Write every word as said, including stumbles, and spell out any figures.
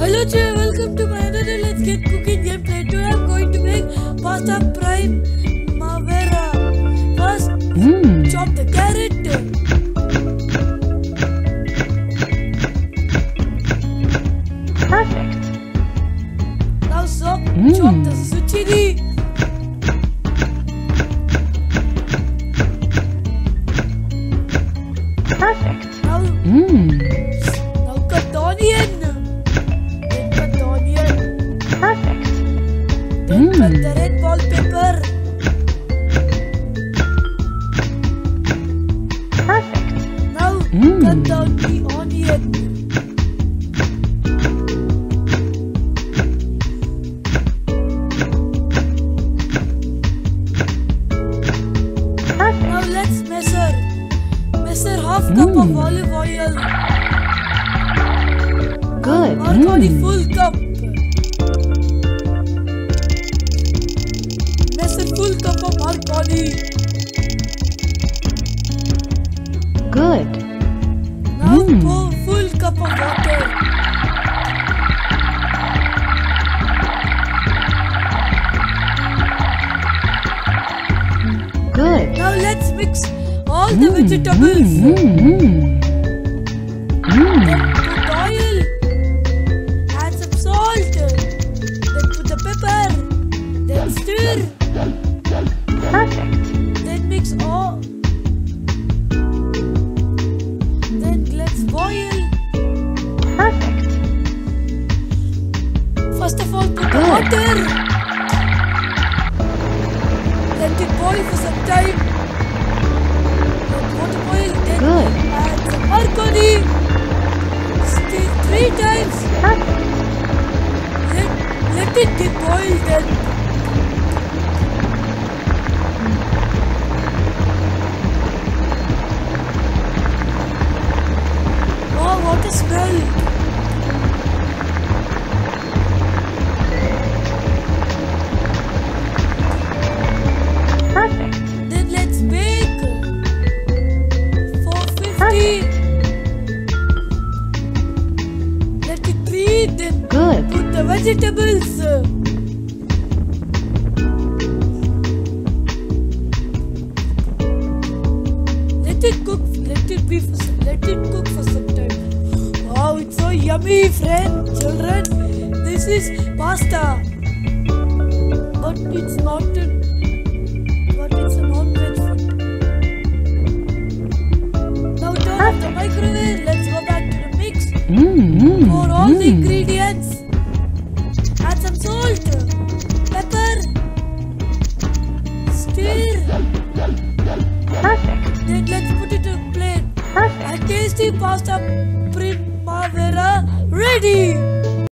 Hello children, welcome to my another Let's Get Cooking gameplay. Today I'm going to make pasta primavera. First, Mm. chop the carrot. Perfect. Now so, Mm. chop the zucchini. Perfect. Now, Mm. now cut the onion. Then cut the onion. Perfect. Then cut Mm. the red bell pepper. Perfect. Now Mm. cut down the onion. Perfect. Now let's measure. Measure half cup of Mm. olive oil. Good. Marconi Mm. full cup. Measure full cup of Marconi. Good. Now Mm. pour full cup of water. Good. Now let's mix all the Mm. vegetables. Mm. Mm. Mm. Then put oil. Add some salt. Then put the pepper. Then stir. Perfect. Then mix all. Then let's boil. Perfect. First of all, put the Good. water. Let it boil for some time. Let water boil. Then Good. add some Marconi. Stir three times. Perfect. Let, let it get boiled then. Wow, what a smell! Perfect. Then let's bake four fifty. Perfect. Let it preheat. Then Good. put the vegetables. Let it cook. Let it be. For, some- let it cook for some time. Wow, it's so yummy, friends, children. This is pasta, but it's not. A, but it's a non-veg food. Now turn off the microwave. Let's go back to the mix. Mm. Mm. Pour all the Mm. ingredients. Add some salt, pepper, stir. Perfect. Then let's put it in a plate. Perfect. And tasty pasta primavera ready.